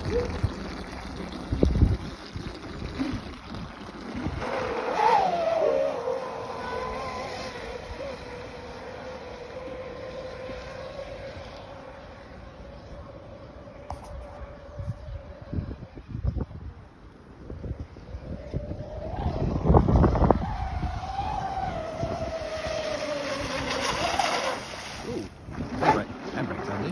Handbrake's handy.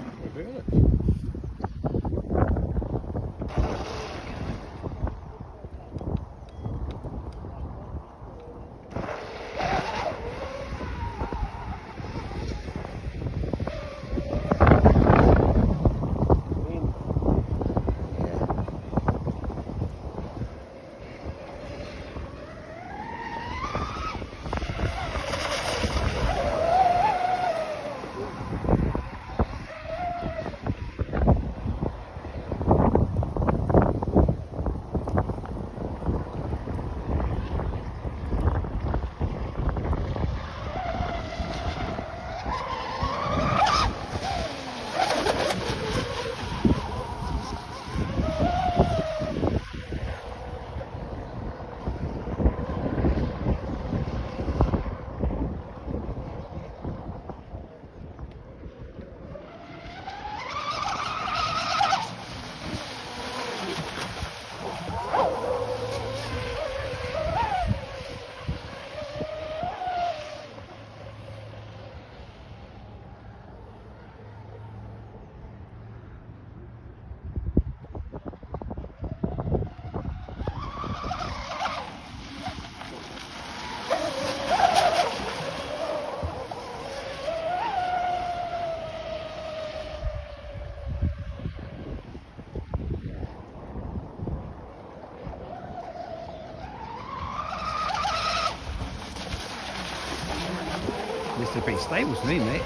This is a bit stable to me, mate.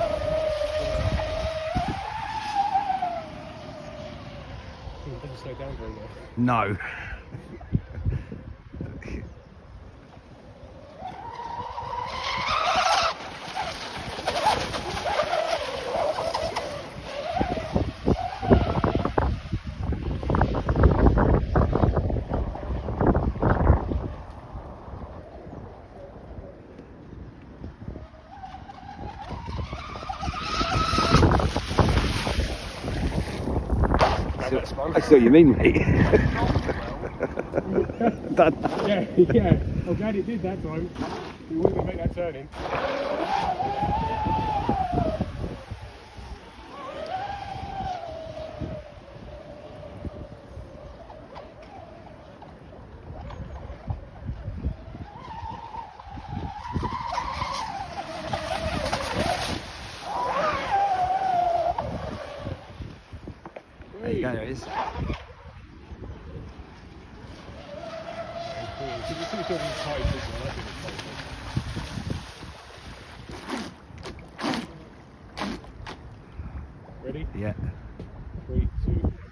It doesn't slow down very well. No. I see what you mean, mate. Yeah. I'm glad it did that time. You wouldn't have made that turning. There you go, there it is. Ready? Yeah. 3, 2.